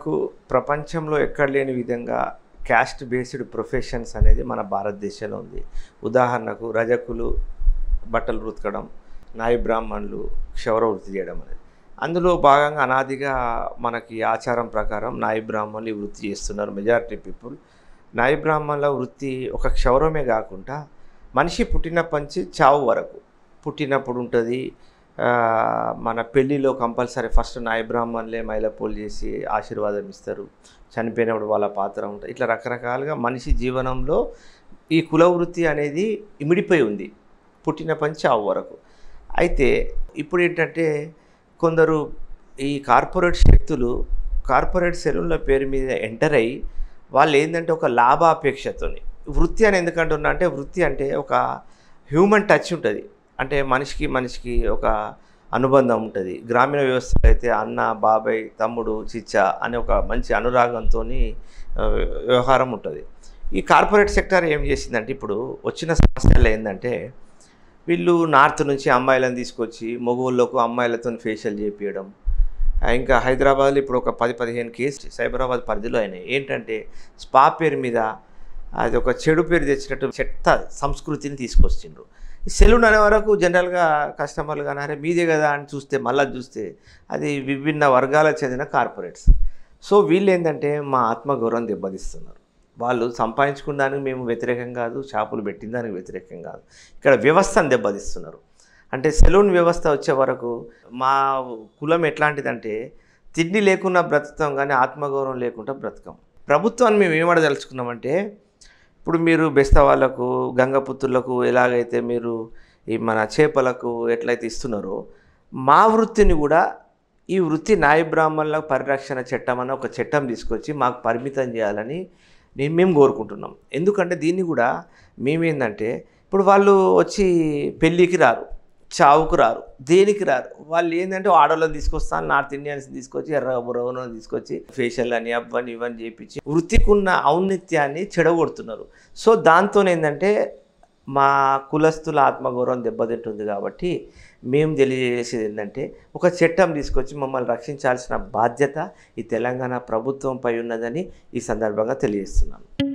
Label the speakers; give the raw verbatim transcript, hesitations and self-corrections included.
Speaker 1: మనకు ప్రపంచంలో ఎక్కడ లేని విధంగా క్యాస్ట్ బేస్డ్ ప్రొఫెషన్స్ అనేది మన భారతదేశంలో ఉంది. ఉదాహరణకు రజకులు బట్టలు ఉతకడం, నాయి బ్రాహ్మణులు క్షౌర వృత్తి చేయడం అనేది. అందులో భాగంగా అనాదిగా మనకి ఆచారం ప్రకారం నాయి బ్రాహ్మణులు ఈ వృత్తి చేస్తున్నారు. మెజారిటీ పీపుల్ నాయి బ్రాహ్మణుల వృత్తి ఒక క్షౌరమే కాకుండా మనిషి పుట్టినప్పటి నుంచి చావు వరకు, పుట్టినప్పుడు ఉంటుంది, మన పెళ్ళిలో కంపల్సరీ ఫస్ట్ నాయి బ్రాహ్మణులే మైలపోలు చేసి ఆశీర్వాదం ఇస్తారు, చనిపోయినప్పుడు వాళ్ళ పాత్ర ఉంటుంది. ఇట్లా రకరకాలుగా మనిషి జీవనంలో ఈ కుల వృత్తి అనేది ఇమిడిపోయి ఉంది పుట్టినప్పటి నుంచి చావు వరకు. అయితే ఇప్పుడు ఏంటంటే కొందరు ఈ కార్పొరేట్ శక్తులు కార్పొరేట్ సెలూన్ల పేరు మీద ఎంటర్ అయ్యి వాళ్ళు ఏంటంటే ఒక లాభాపేక్షతో వృత్తి అని ఎందుకంటున్నా అంటే, వృత్తి అంటే ఒక హ్యూమన్ టచ్ ఉంటుంది. అంటే మనిషికి మనిషికి ఒక అనుబంధం ఉంటుంది. గ్రామీణ వ్యవస్థలో అయితే అన్న, బాబాయ్, తమ్ముడు, చిచ్చ అనే ఒక మంచి అనురాగంతో వ్యవహారం ఉంటుంది. ఈ కార్పొరేట్ సెక్టర్ ఏం చేసిందంటే ఇప్పుడు వచ్చిన సమస్యలు ఏంటంటే, వీళ్ళు నార్త్ నుంచి అమ్మాయిలను తీసుకొచ్చి మగవాళ్ళకు అమ్మాయిలతో ఫేషియల్ చేయించడం. ఇంకా హైదరాబాద్లో ఇప్పుడు ఒక పది పదిహేను కేసు సైబరాబాద్ పరిధిలో అయినాయి. ఏంటంటే స్పా పేరు మీద అది ఒక చెడు పేరు తెచ్చినట్టు చెత్త సంస్కృతిని తీసుకొచ్చిండ్రు. ఈ సెలూన్ అనే వరకు జనరల్గా కస్టమర్లు కానీ అరే మీదే కదా అని చూస్తే మళ్ళీ చూస్తే అది విభిన్న వర్గాలకు చెందిన కార్పొరేట్స్. సో వీళ్ళు ఏంటంటే మా ఆత్మగౌరవం దెబ్బతీస్తున్నారు. వాళ్ళు సంపాదించుకున్నానికి మేము వ్యతిరేకం కాదు, షాపులు పెట్టిన దానికి వ్యతిరేకం కాదు, ఇక్కడ వ్యవస్థను దెబ్బతీస్తున్నారు. అంటే సెలూన్ వ్యవస్థ వచ్చే వరకు మా కులం ఎట్లాంటిదంటే తిండి లేకుండా బ్రతుకుతాం కానీ ఆత్మగౌరవం లేకుండా బ్రతకం. ప్రభుత్వాన్ని మేము ఏమడదలుచుకున్నామంటే, ఇప్పుడు మీరు బెస్త వాళ్ళకు గంగపుత్రులకు ఎలాగైతే మీరు ఈ మన చేపలకు ఎట్లయితే ఇస్తున్నారో మా వృత్తిని కూడా ఈ వృత్తి నాయి బ్రాహ్మణుల పరిరక్షణ చట్టం అన్న ఒక చట్టం తీసుకొచ్చి మాకు పరిమితం చేయాలని నేను మేము కోరుకుంటున్నాం. ఎందుకంటే దీన్ని కూడా మేమేందంటే ఇప్పుడు వాళ్ళు వచ్చి పెళ్ళికి రారు, చావుకు రారు, దేనికి రారు. వాళ్ళు ఏంటంటే ఆడవాళ్ళని తీసుకొస్తాను, నార్త్ ఇండియన్స్ తీసుకొచ్చి ఎర్ర బుర్రవను తీసుకొచ్చి ఫేషియల్ అని అవ్వని ఇవన్నీ చేయించి వృత్తికి ఉన్న ఔన్నత్యాన్ని చెడగొడుతున్నారు. సో దాంతో ఏంటంటే మా కులస్తుల ఆత్మగౌరవం దెబ్బతింటుంది. కాబట్టి మేము తెలియజేసేది ఏంటంటే ఒక చట్టం తీసుకొచ్చి మమ్మల్ని రక్షించాల్సిన బాధ్యత ఈ తెలంగాణ ప్రభుత్వంపై ఉన్నదని ఈ సందర్భంగా తెలియజేస్తున్నాను.